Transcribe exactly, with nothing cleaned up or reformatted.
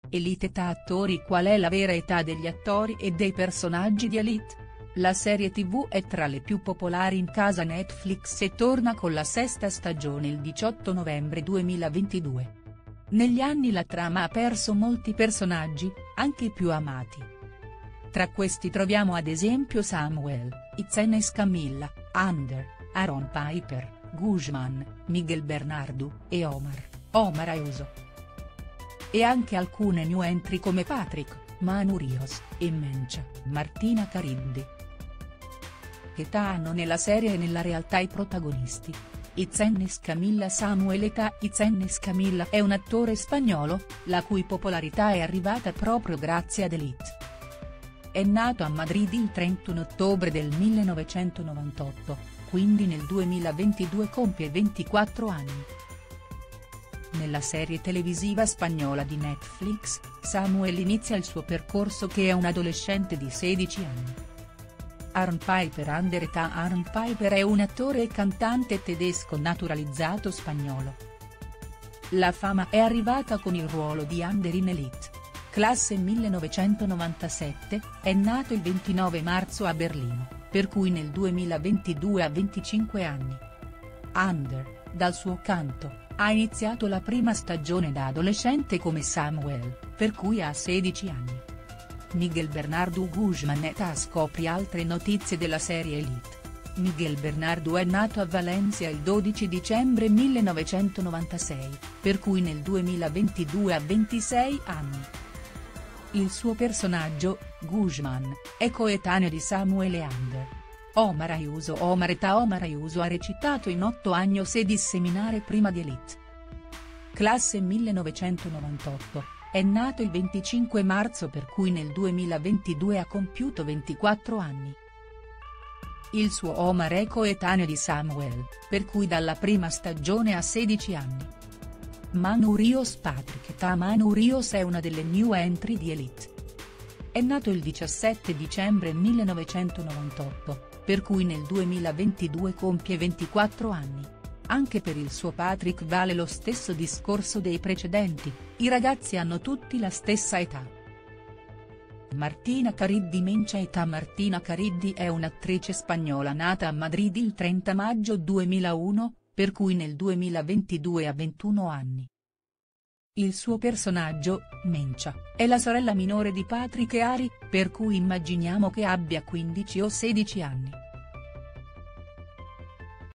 Elite età attori. Qual è la vera età degli attori e dei personaggi di Elite? La serie tv è tra le più popolari in casa Netflix e torna con la sesta stagione il diciotto novembre duemilaventidue. Negli anni la trama ha perso molti personaggi, anche i più amati. Tra questi troviamo ad esempio Samuel, Itzen Escamilla, Ander, Aaron Piper, Guzman, Miguel Bernardo e Omar, Omar Ayuso. E anche alcune new entry come Patrick, Manu Rios e Mencha, Martina Cariddi. Che età hanno nella serie e nella realtà i protagonisti? Itzen Escamilla. Samuel età. Itzen Escamilla è un attore spagnolo, la cui popolarità è arrivata proprio grazie ad Elite. È nato a Madrid il trentuno ottobre del millenovecentonovantotto, quindi nel duemilaventidue compie ventiquattro anni. Nella serie televisiva spagnola di Netflix, Samuel inizia il suo percorso che è un adolescente di sedici anni. Aaron Piper. Ander età. Aaron Piper è un attore e cantante tedesco naturalizzato spagnolo. La fama è arrivata con il ruolo di Ander in Elite. Classe millenovecentonovantasette, è nato il ventinove marzo a Berlino, per cui nel duemilaventidue ha venticinque anni. Ander, dal suo canto, ha iniziato la prima stagione da adolescente come Samuel, per cui ha sedici anni. Miguel Bernardo. Guzman età. Scopri altre notizie della serie Elite. Miguel Bernardo è nato a Valencia il dodici dicembre millenovecentonovantasei, per cui nel duemilaventidue ha ventisei anni. Il suo personaggio, Guzman, è coetaneo di Samuel e Ander. Omar Ayuso. Omar età. Omar Ayuso ha recitato in otto años e disseminare prima di Elite. Classe millenovecentonovantotto, è nato il venticinque marzo per cui nel duemilaventidue ha compiuto ventiquattro anni. Il suo Omar è coetaneo di Samuel, per cui dalla prima stagione ha sedici anni. Manu Rios. Patrick età. Manu Rios è una delle new entry di Elite. È nato il diciassette dicembre millenovecentonovantotto, per cui nel duemilaventidue compie ventiquattro anni. Anche per il suo Patrick vale lo stesso discorso dei precedenti, i ragazzi hanno tutti la stessa età. Martina Cariddi. Mencha età. Martina Cariddi è un'attrice spagnola nata a Madrid il trenta maggio duemilauno, per cui nel duemilaventidue ha ventuno anni. Il suo personaggio, Mencha, è la sorella minore di Patrick e Ari, per cui immaginiamo che abbia quindici o sedici anni.